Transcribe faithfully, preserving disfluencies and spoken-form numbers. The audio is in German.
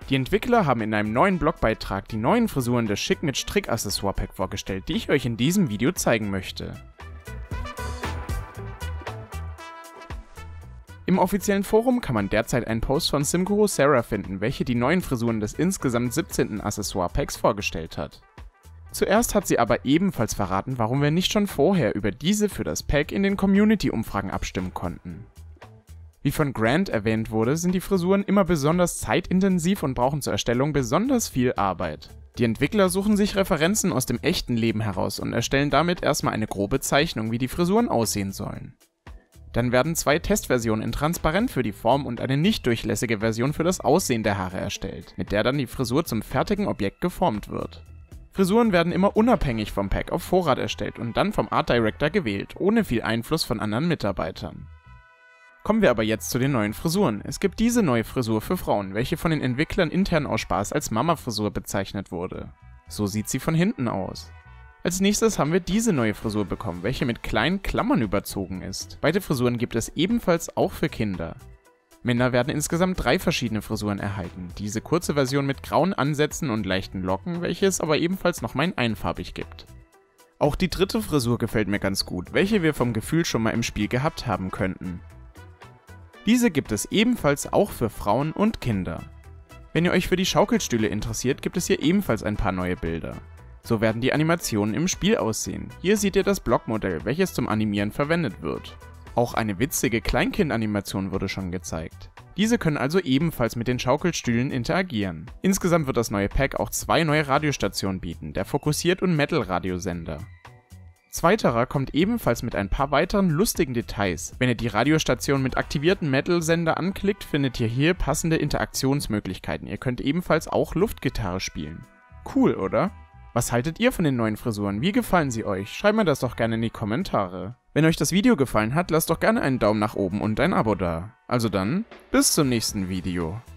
Die Entwickler haben in einem neuen Blogbeitrag die neuen Frisuren des Schick mit Strick Accessoire Pack vorgestellt, die ich euch in diesem Video zeigen möchte. Im offiziellen Forum kann man derzeit einen Post von Simguru Sarah finden, welche die neuen Frisuren des insgesamt siebzehnten Accessoire Packs vorgestellt hat. Zuerst hat sie aber ebenfalls verraten, warum wir nicht schon vorher über diese für das Pack in den Community-Umfragen abstimmen konnten. Wie von Grant erwähnt wurde, sind die Frisuren immer besonders zeitintensiv und brauchen zur Erstellung besonders viel Arbeit. Die Entwickler suchen sich Referenzen aus dem echten Leben heraus und erstellen damit erstmal eine grobe Zeichnung, wie die Frisuren aussehen sollen. Dann werden zwei Testversionen in Transparent für die Form und eine nicht durchlässige Version für das Aussehen der Haare erstellt, mit der dann die Frisur zum fertigen Objekt geformt wird. Frisuren werden immer unabhängig vom Pack auf Vorrat erstellt und dann vom Art Director gewählt, ohne viel Einfluss von anderen Mitarbeitern. Kommen wir aber jetzt zu den neuen Frisuren. Es gibt diese neue Frisur für Frauen, welche von den Entwicklern intern aus Spaß als Mama-Frisur bezeichnet wurde. So sieht sie von hinten aus. Als nächstes haben wir diese neue Frisur bekommen, welche mit kleinen Klammern überzogen ist. Beide Frisuren gibt es ebenfalls auch für Kinder. Männer werden insgesamt drei verschiedene Frisuren erhalten. Diese kurze Version mit grauen Ansätzen und leichten Locken, welche es aber ebenfalls nochmal in einfarbig gibt. Auch die dritte Frisur gefällt mir ganz gut, welche wir vom Gefühl schon mal im Spiel gehabt haben könnten. Diese gibt es ebenfalls auch für Frauen und Kinder. Wenn ihr euch für die Schaukelstühle interessiert, gibt es hier ebenfalls ein paar neue Bilder. So werden die Animationen im Spiel aussehen. Hier seht ihr das Blockmodell, welches zum Animieren verwendet wird. Auch eine witzige Kleinkind-Animation wurde schon gezeigt. Diese können also ebenfalls mit den Schaukelstühlen interagieren. Insgesamt wird das neue Pack auch zwei neue Radiostationen bieten, der Fokussiert- und Metal-Radiosender. Zweiterer kommt ebenfalls mit ein paar weiteren lustigen Details. Wenn ihr die Radiostation mit aktivierten Metal-Sender anklickt, findet ihr hier passende Interaktionsmöglichkeiten. Ihr könnt ebenfalls auch Luftgitarre spielen. Cool, oder? Was haltet ihr von den neuen Frisuren? Wie gefallen sie euch? Schreibt mir das doch gerne in die Kommentare. Wenn euch das Video gefallen hat, lasst doch gerne einen Daumen nach oben und ein Abo da. Also dann, bis zum nächsten Video.